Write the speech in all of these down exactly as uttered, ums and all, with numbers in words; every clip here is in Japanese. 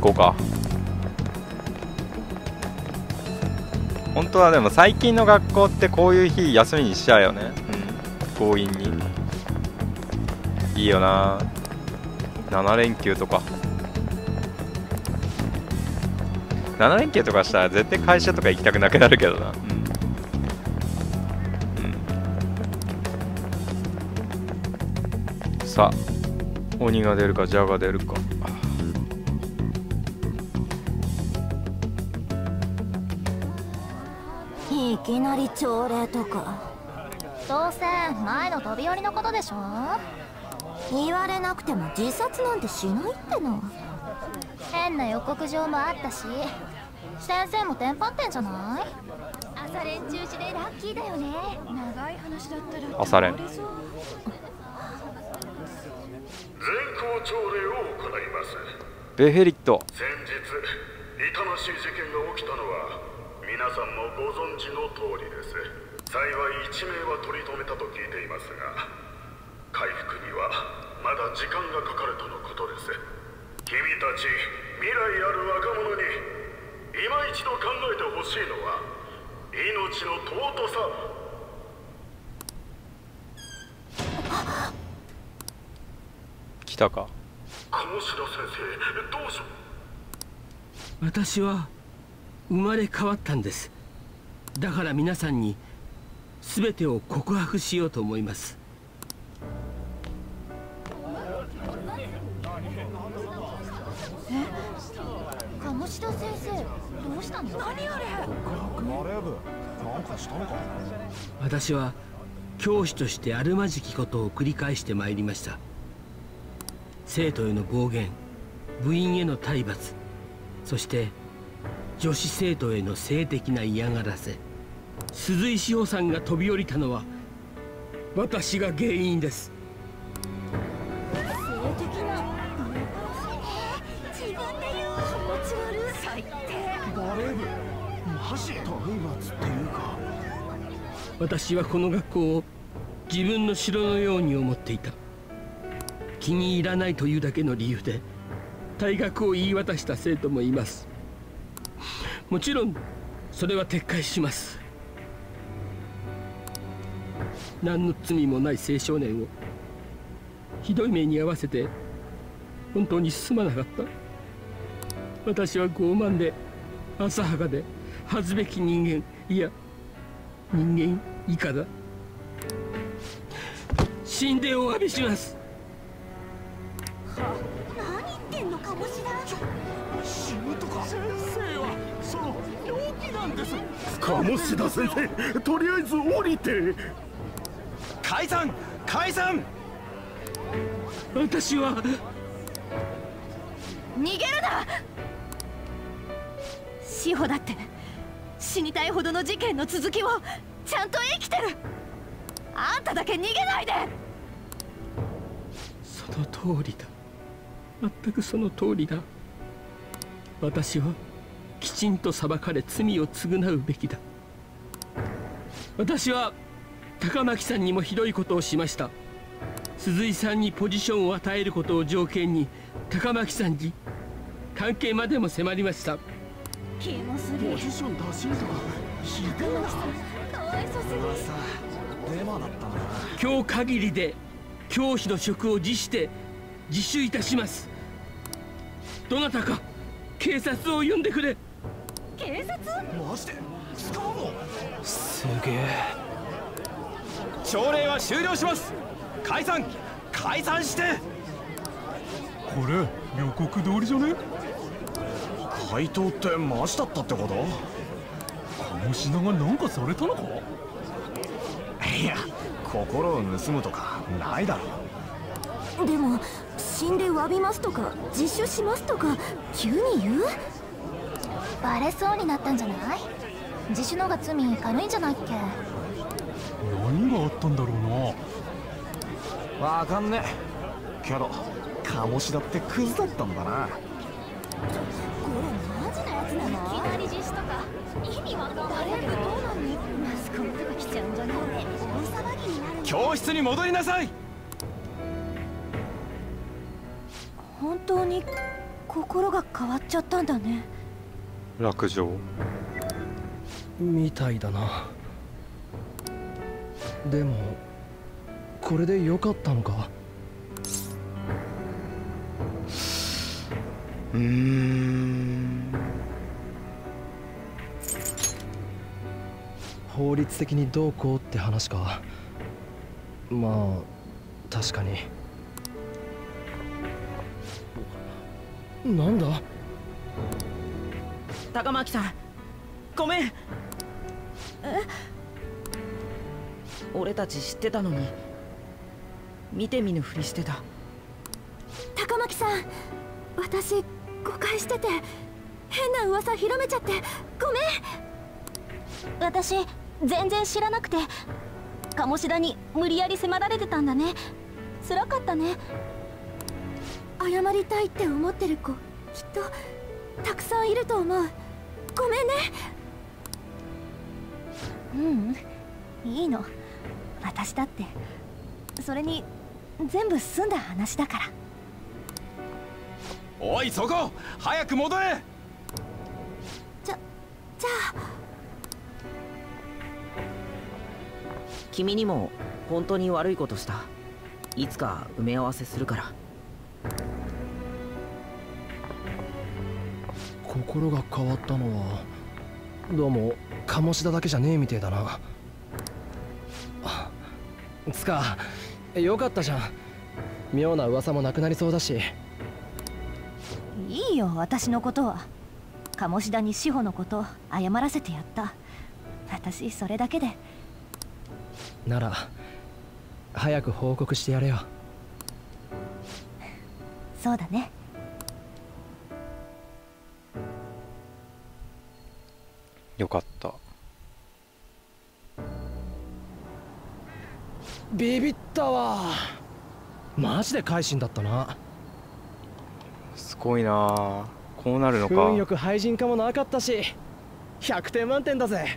こうか。本当はでも最近の学校ってこういう日休みにしちゃうよね。うん、強引に。いいよな。なな連休とかなな連休とかしたら絶対会社とか行きたくなくなるけどな。うん、うん、さあ鬼が出るかジャが出るか。 いきなり朝礼とか。 どうせ前の飛び降りのことでしょ。 言われなくても自殺なんてしないっての。 変な予告状もあったし、先生もテンパってんじゃない。朝練中止でラッキーだよね。長い話だったら朝練。 全校朝礼を行います。 ベヘリット。 先日痛ましい事件が起きたのは皆さんもご存知の通りです。幸い一名は取り留めたと聞いていますが、回復にはまだ時間がかかるとのことです。君たち未来ある若者に今一度考えてほしいのは命の尊さ。 来たか。 鴨志田先生、どうしよう。私は生まれ変わったんです。だから皆さんに全てを告白しようと思います。 え、鴨志田先生、どうしたの？何あれ？ バレー部、なんかしたのか？ 私は教師としてあるまじきことを繰り返してまいりました。生徒への暴言、部員への体罰、そして女子生徒への性的な嫌がらせ。鈴井志保さんが飛び降りたのは私が原因です。 性的な自分で言う。気持ち悪い。最低。 バレー部マジ？体罰っていうか。 私はこの学校を自分の城のように思っていた。気に入らないというだけの理由で退学を言い渡した生徒もいます。もちろんそれは撤回します。何の罪もない青少年をひどい目に遭わせて本当にすまなかった。私は傲慢で浅はかで恥ずべき人間、いや人間以下だ。死んでお詫びします。 は？何言ってんの鴨志田。 死ぬとか。先生はその病気なんです。鴨志田先生、とりあえず降りて。 解散解散。 私は逃げるな。志保だって死にたいほどの事件の続きをちゃんと生きてる。あんただけ逃げないで。 その通りだ。全くその通りだ。私はきちんと裁かれ罪を償うべきだ。私は高巻さんにもひどいことをしました。鈴井さんにポジションを与えることを条件に高巻さんに関係までも迫りました。 気もする。 ポジション出しとかひどいな。 かわいそすぎ。 デマだったな。 今日限りで教師の職を辞して自首いたします。どなたか警察を呼んでくれ。 警察？ マジで？使うの？ すげえ。朝礼は終了します。解散解散して。 これ予告通りじゃね？怪盗ってマジだったってこと？鴨志田がなんかされたのか？いや、心を盗むとかないだろ。 でも死んで詫びますとか自首しますとか急に言う？ バレそうになったんじゃない？自首のが罪軽いんじゃないっけ？ 何があったんだろうな。 わかんねえけど鴨志田ってクズだったんだな。 これマジなやつなの？いきなり自首とか意味わかんない。バレー部どうなんの？マスコミとか来ちゃうんじゃない？大騒ぎになる。 教室に戻りなさい。 本当に心が変わっちゃったんだね。 落城みたいだな。でもこれで良かったのか。 うーん法律的にどうこうって話か。まあ確かに。なんだ高巻さん、ごめん。え、俺たち知ってたのに見て見ぬふりしてた。 高巻さん、私誤解してて変な噂広めちゃってごめん。私全然知らなくて、鴨志田に無理やり迫られてたんだね。辛かったね。謝りたいって思ってる子きっとたくさんいると思う。ごめんね。ううんいいの。私だって。それに全部済んだ話だから。 おいそこ、早く戻れ。 じゃじゃあ君にも本当に悪いことした。いつか埋め合わせするから。 心が変わったのはどうも鴨志田だけじゃねえみてえだな。つかよかったじゃん。妙な噂もなくなりそうだし。 いいよ、私のことは。鴨志田に志保のこと謝らせてやった。私それだけで。 なら早く報告してやれよ。 そうだね。 よかった。 ビビったわ。マジで改心だったな。 すごいな。こうなるのか。 運よく廃人化もなかったしひゃくてん満点だぜ。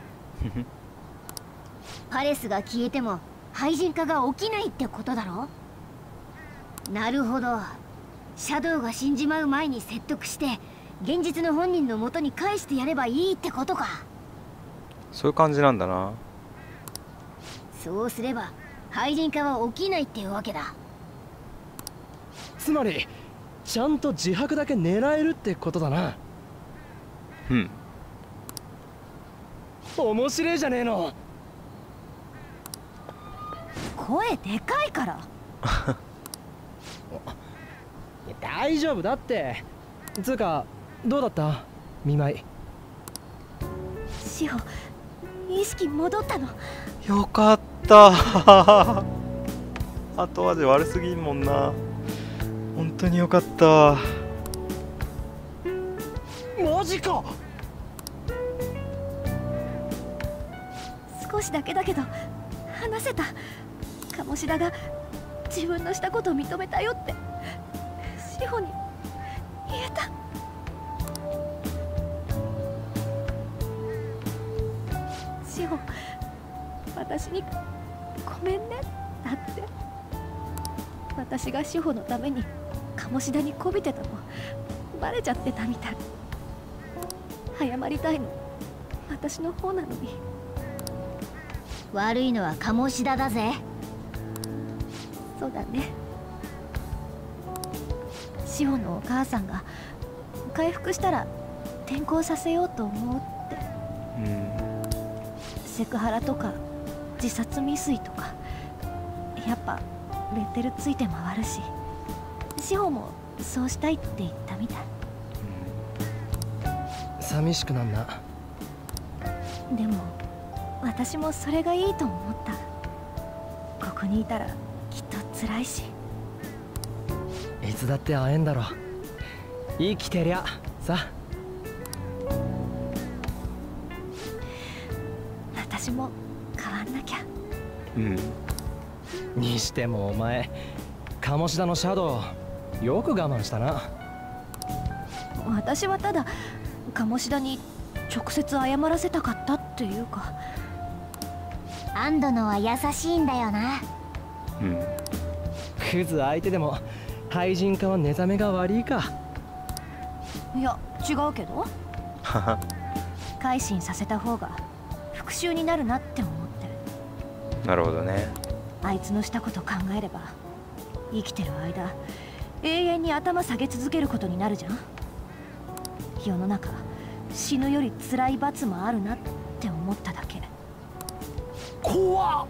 パレスが消えても廃人化が起きないってことだろ。なるほど。シャドウが死んじまう前に説得して現実の本人の元に返してやればいいってことか。 そういう感じなんだな。 そうすれば廃人化は起きないっていうわけだ。 つまりちゃんと自白だけ狙えるってことだな。 うん。 面白いじゃねえの。 声でかいから大丈夫だって。つうかどうだった見舞い。 志保意識戻ったの。 よかった後味悪すぎんもんな。本当によかった。 マジか。 少しだけだけど話せた。鴨志田が自分のしたことを認めたよって志保に言えた。志保、私にごめんね。だって私が志保のために鴨志田にこびてたのバレちゃってたみたい。謝りたいの私の方なのに。 悪いのは鴨志田だぜ。 そうだね。志保のお母さんが回復したら転校させようと思うって。 うん。 セクハラとか自殺未遂とかやっぱレッテルついて回るし、志保もそうしたいって言ったみたい。 寂しくなんな。 でも私もそれがいいと思った。ここにいたらきっと辛いし。 いつだって会えんだろ。生きてりゃさ。 私も変わんなきゃ。 うんにしてもお前鴨志田のシャドウよく我慢したな。 私はただ鴨志田に直接謝らせたかったっていうか。 アンドのは優しいんだよな。 うん。 クズ相手でも廃人化は寝覚めが悪いか。 いや違うけど改心させた方が復讐になるなって思って。 なるほどね。 あいつのしたこと考えれば生きてる間永遠に頭下げ続けることになるじゃん。世の中死ぬより辛い罰もあるなって思っただけ。 怖っ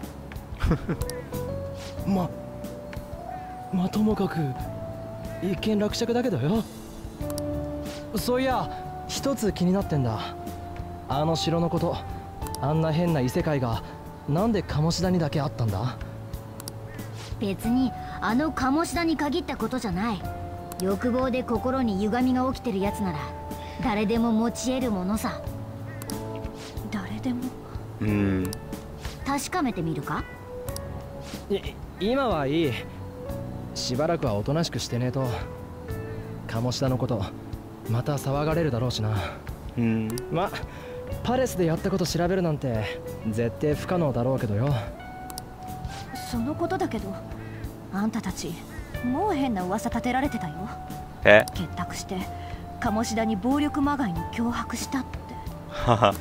ままあともかく一見落着だけどよ。そういや一つ気になってんだ。あの城のこと、あんな変な異世界がなんで鴨志田にだけあったんだ？ 別にあの鴨志田に限ったことじゃない。欲望で心に歪みが起きてるやつなら誰でも持ち得るものさ。 誰でも？ うん。 確かめてみるか？ い今はいい。しばらくはおとなしくしてねえと鴨志田のことまた騒がれるだろうしな。 うん。 まパレスでやったこと調べるなんて絶対不可能だろうけどよ。 そのことだけどあんたたちもう変な噂立てられてたよ。 え？ 結託して鴨志田に暴力まがいの脅迫したって。 はは。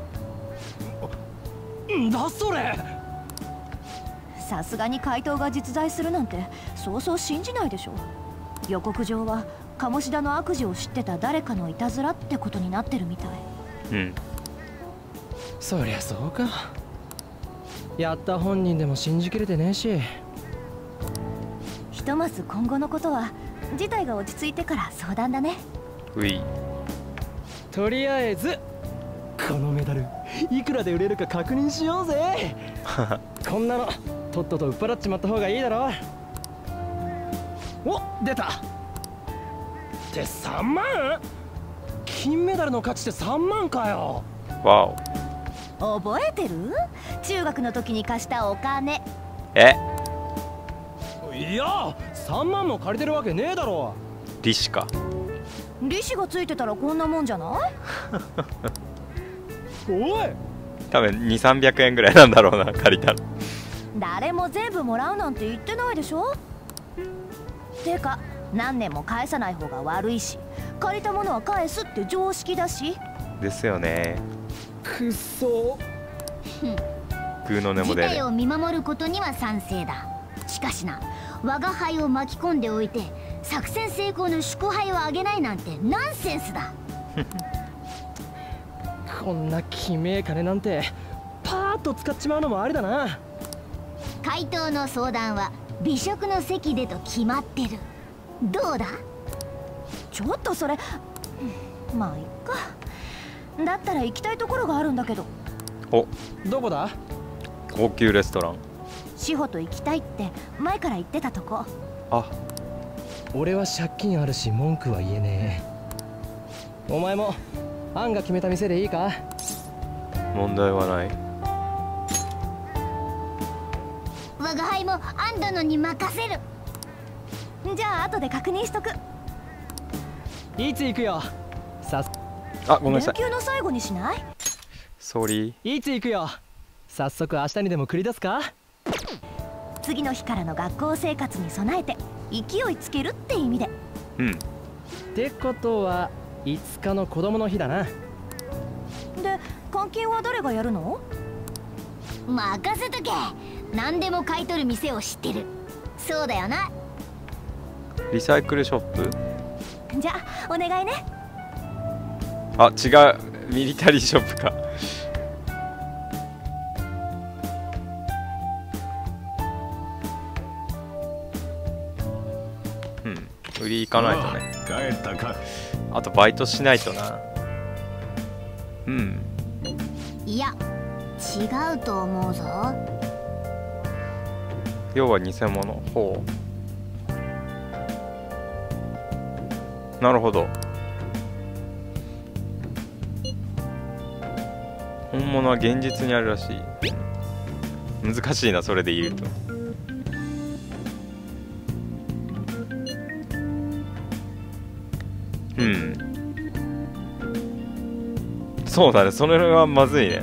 んだそれ。 さすがに怪盗が実在するなんてそうそう信じないでしょ。予告上は鴨志田の悪事を知ってた誰かのいたずらってことになってるみたい。 うん。 そりゃそうか。やった本人でも信じきれてねえし。 ひとまず今後のことは事態が落ち着いてから相談だね。 うい。 とりあえずこのメダルいくらで売れるか確認しようぜこんなのとっとと売っ払っちまった方がいいだろ。お、出たってさんまん。金メダルの価値ってさんまんかよ。 わお。 覚えてる？中学の時に貸したお金。 え？ いやさんまんも借りてるわけねえだろ。 利子か。 利子がついてたらこんなもんじゃないおい多分にせんさんびゃくえんぐらいなんだろうな借りたの。 誰も全部もらうなんて言ってないでしょ。てか何年も返さない方が悪いし借りたものは返すって常識だし。 ですよね。 くっそグーの根も事出ね。 態を見守ることには賛成だ。しかしな、我が輩を巻き込んでおいて作戦成功の祝杯をあげないなんてナンセンスだこんなきめえ金なんてパーッと使っちまうのもありだな。 怪盗の相談は美食の席でと決まってる。どうだ？ ちょっとそれまあいっか。だったら行きたいところがあるんだけど。 お、 どこだ？ 高級レストラン。 志保と行きたいって前から言ってたとこ。 あ、 俺は借金あるし文句は言えねえ。お前もアンが決めた店でいいか？ 問題はない。 我が輩もアン殿に任せる。 じゃあ後で確認しとく。 いつ行くよ？さあ、ごめんなさい。 連休の最後にしない？ ソーリー。 いつ行くよ？早速明日にでも繰り出すか？ 次の日からの学校生活に備えて勢いつけるって意味で。 うん。 ってことはいつかの子供の日だな。 で監禁は誰がやるの？ 任せとけ。何でも買い取る店を知ってる。そうだよな。 リサイクルショップ。 じゃあお願いね。 あ、違う。ミリタリーショップか。うん。売り行かないとね。 帰ったか。 あとバイトしないとな。うん。 いや、違うと思うぞ。 要は偽物。ほう。なるほど。本物は現実にあるらしい。難しいな、それで言うと。うん。そうだね、それはまずいね。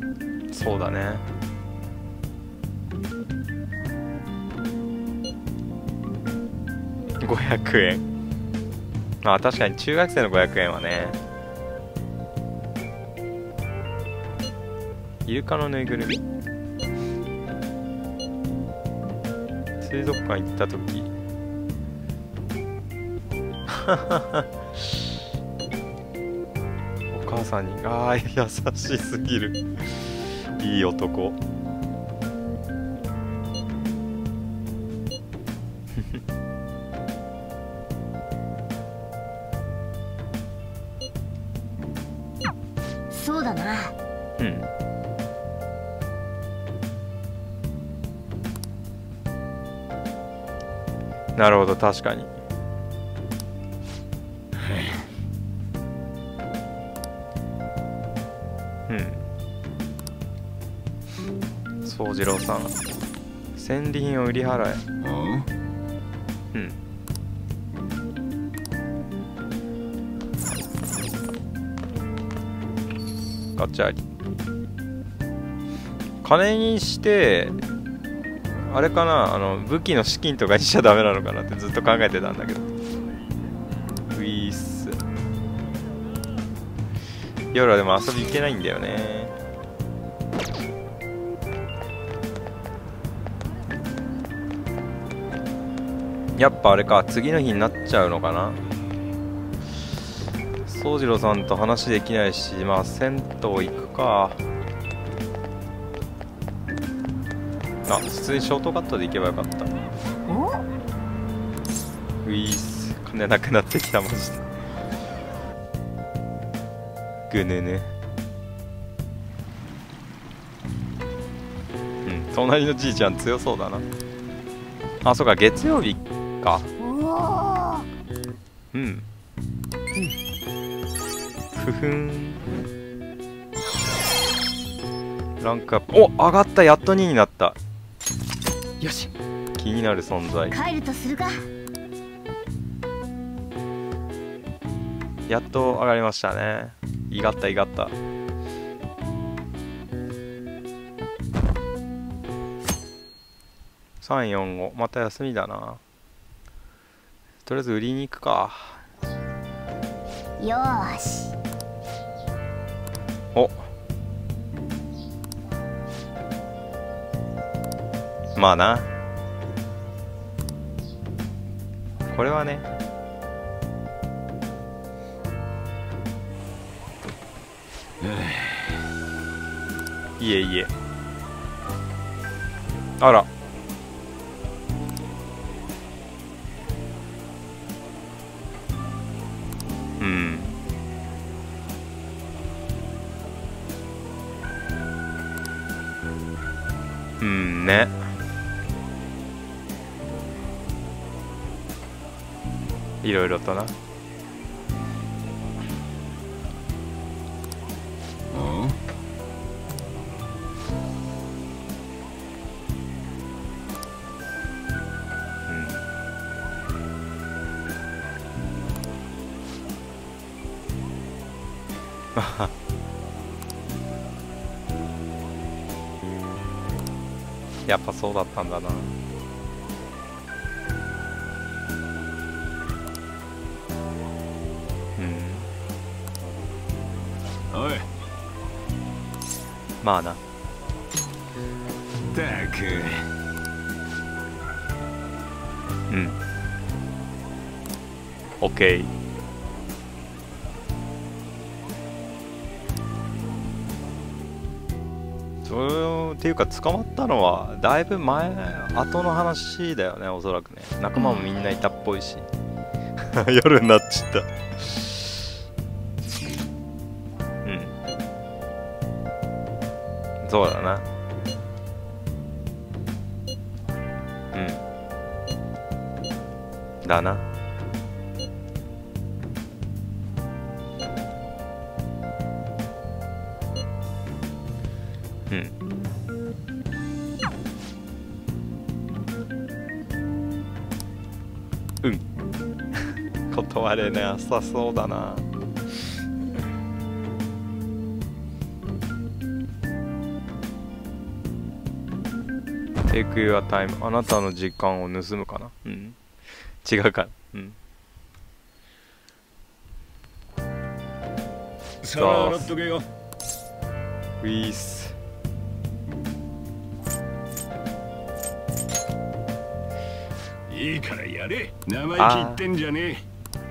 そうだね。 ごひゃくえん。まあ確かに中学生のごひゃくえんはね。イルカのぬいぐるみ。水族館行った時お母さんに、ああ優しすぎるいい男そうだな。 うん。なるほど、確かに。うん。宗次郎さん、戦利品を売り払え。うん。ガチャリ。金にしてあれかな、あの武器の資金とかにしちゃダメなのかなってずっと考えてたんだけど。ウィース。夜はでも遊び行けないんだよね。やっぱあれか、次の日になっちゃうのかな。宗次郎さんと話できないし、まあ銭湯行くか。あ、普通にショートカットで行けばよかった。ウィース、金なくなってきたマジで。ぐねね。うん、隣のじいちゃん強そうだな。あ、そうか、月曜日か。うん。ふふん。ランクアップ。お、上がった。やっとにになった。よし。気になる存在。 帰るとするか。 やっと上がりましたね。いがったいがった。さんよんご、また休みだな。とりあえず売りに行くか。 よーし。 お、まあな、これはね。いえいえ。あら、うん、うんね。いろいろとな。やっぱそうだったんだな。うん。 おい。 まあな。 たく。 うん。オッケー。そうっていうか、捕まったのはだいぶ前後の話だよね、おそらくね。仲間もみんないたっぽいし。夜になっちゃった。うん、そうだな。うんだな。うん。うん。断れなさそうだな。Take your time。あなたの時間を盗むかな。うん。違うか。 うん。 さあ洗っとけよ。 ウィース。 いいからやれ。生意気言ってんじゃねえ。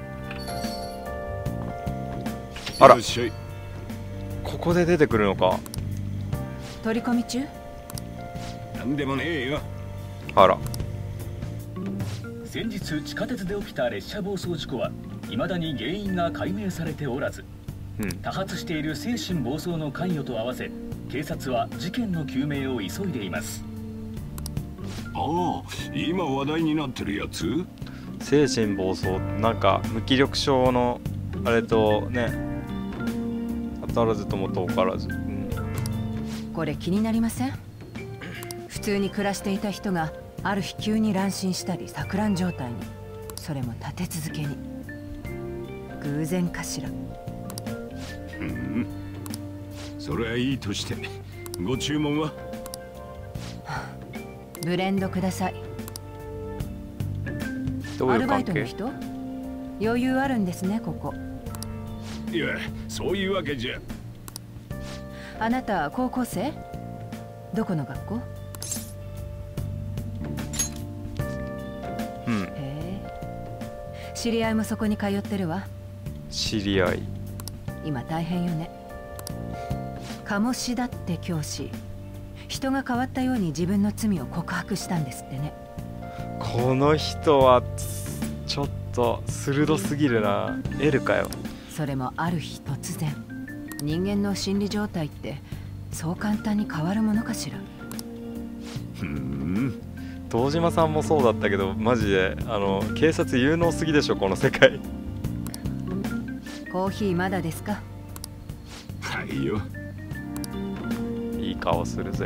あら、 よっしゃい。 ここで出てくるのか。 取り込み中？ なんでもねえよ。 あら。 先日地下鉄で起きた列車暴走事故は未だに原因が解明されておらず、 うん、 多発している精神暴走の関与と合わせ警察は事件の究明を急いでいます。 ああ、今話題になってるやつ？ 精神暴走、なんか無気力症のあれとね、当たらずとも遠からず、うん、 これ気になりません？普通に暮らしていた人がある日急に乱心したり錯乱状態に、それも立て続けに。偶然かしら。 うん、それはいいとして、ご注文は？ ブレンドください。 どういう関係？ アルバイトの人？余裕あるんですね、ここ。 いや、そういうわけじゃ。 あなた高校生？どこの学校？ うん。へえ。知り合いもそこに通ってるわ。 知り合い。 今大変よね。鴨志田って教師。人が変わったように自分の罪を告白したんですってね。 この人はちょっと鋭すぎるな。L かよ。 それもある日突然。人間の心理状態ってそう簡単に変わるものかしら。 ふん。堂島さんもそうだったけど、マジであの警察有能すぎでしょこの世界。 コーヒーまだですか？ はいよ。 いい顔するぜ。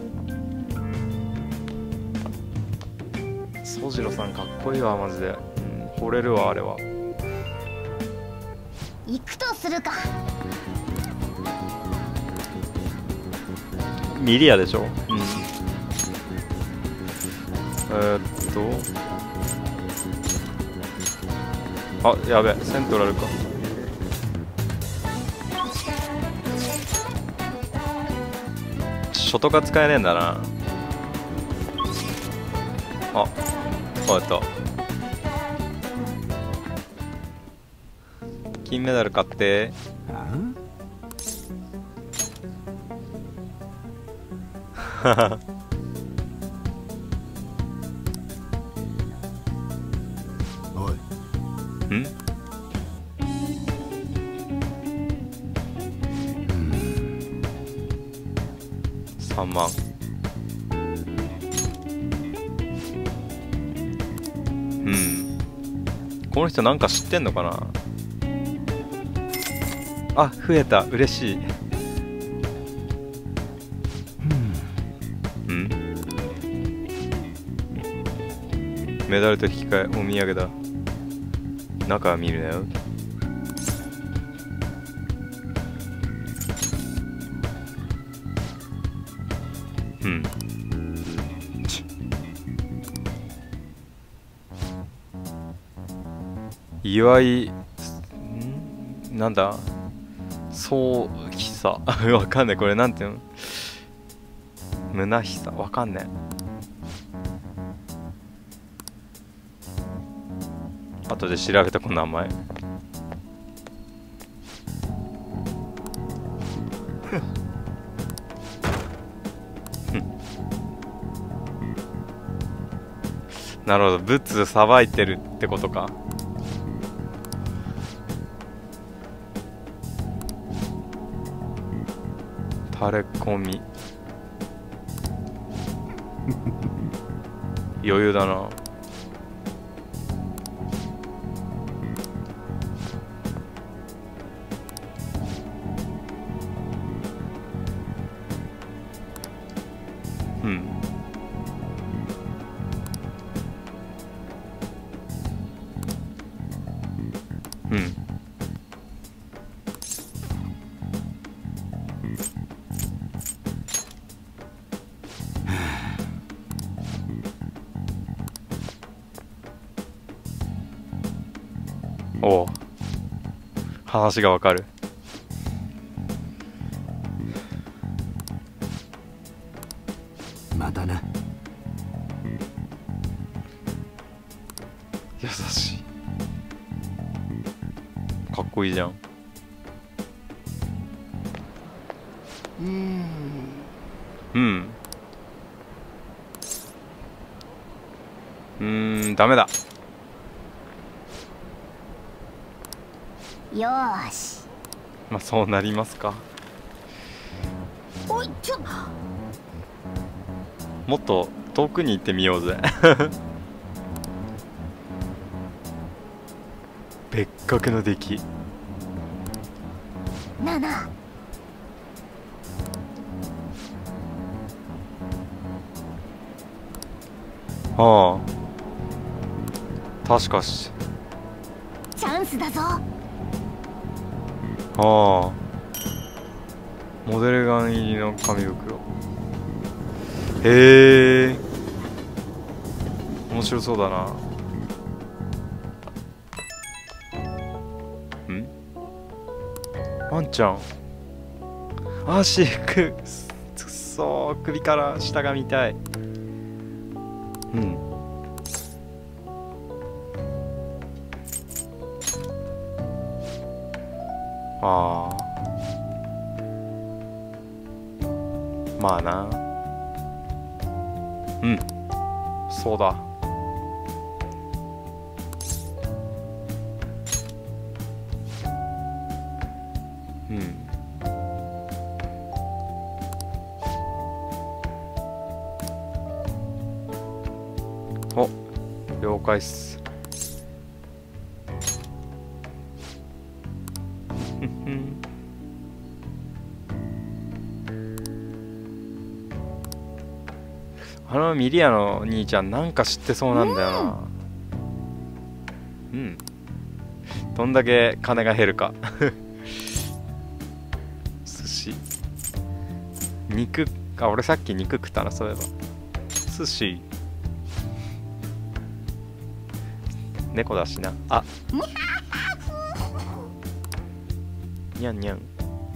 宗次郎さんかっこいいわマジで、うん、惚れるわあれは。 行くとするか。 ミリアでしょ。うん。えー、っとあ、やべえ、セントラルか。ショトが使えねえんだな。あ、そうやった。金メダル買って。ははおい。 ん？さんまん。うん。この人なんか知ってんのかな。あ、増えた。嬉しい。うん。メダルと引き換えお土産だ。中は見るなよ。うん。祝い、んなんだそうきさわかんないこれなんていうの。胸ひさわかんねえ。後で調べたこの名前。なるほど、ブツさばいてるってことか。タレコミ余裕だな。うんうんおお、話がわかる。 またな。 優しい。かっこいいじゃん。 うんうんうーん、ダメだ。 よーし。 まあそうなりますか。 おいちょっもっと遠くに行ってみようぜ。別格の出来。 なあなあ。 ああ、確かし。 チャンスだぞ。 ああ、モデルガン入りの紙袋。へえ、面白そうだな。ん、ワンちゃん。足くくそー、首から下が見たい。うん。ああ、まあな。うん、そうだ。うん。お、了解っす。あのミリアの兄ちゃんなんか知ってそうなんだよな。うん、うん、どんだけ金が減るか。寿司、肉、あ、俺さっき肉食ったな、そういえば。寿司、猫だしな。あ、にゃんにゃん。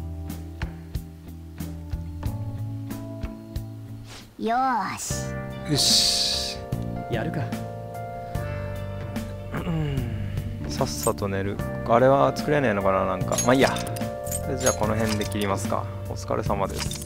よーし。 よし、 やるか。 さっさと寝る。あれは作れねえのかな、なんか。まあいいや。じゃあこの辺で切りますか。お疲れ様です。